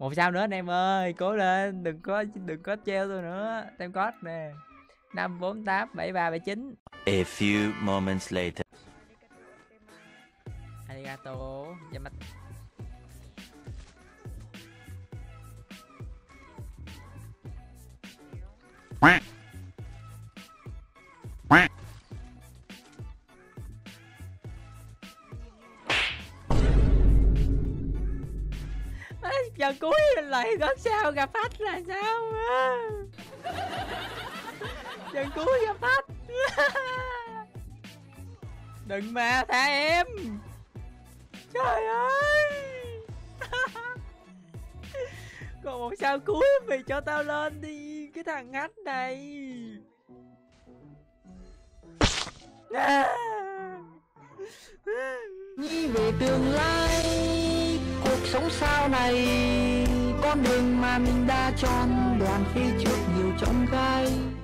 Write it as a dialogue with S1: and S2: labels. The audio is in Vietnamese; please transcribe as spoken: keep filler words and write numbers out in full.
S1: Một sao nữa anh em ơi, cố lên, đừng có đừng có treo tôi nữa. Tem code nè. năm bốn tám bảy ba bảy chín.
S2: A few moments later.
S1: Arigato. Yamat.
S2: Quack. Quack.
S1: Giờ cuối lại có sao gặp khách là sao á. Giờ cuối gặp khách. Đừng mà tha em. Trời ơi. Còn một sao cuối mày cho tao lên đi. Cái thằng ngách này.
S3: Nghĩ về tương lai, cuộc sống sau này, con đường mà mình đã chọn, đoàn phía trước nhiều chông gai.